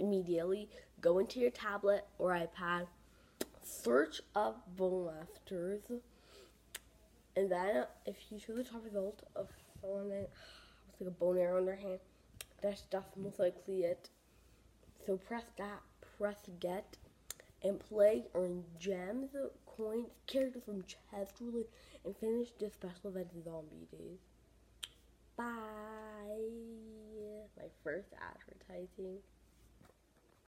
immediately go into your tablet or iPad, search up Bowmasters, and then if you choose the top result of someone with like a bow and arrow in their hand, that stuff most likely it. So press that, press get, and play, earn gems, coins, characters from chest roulette, and finish the special event zombie days. Bye. My first advertising.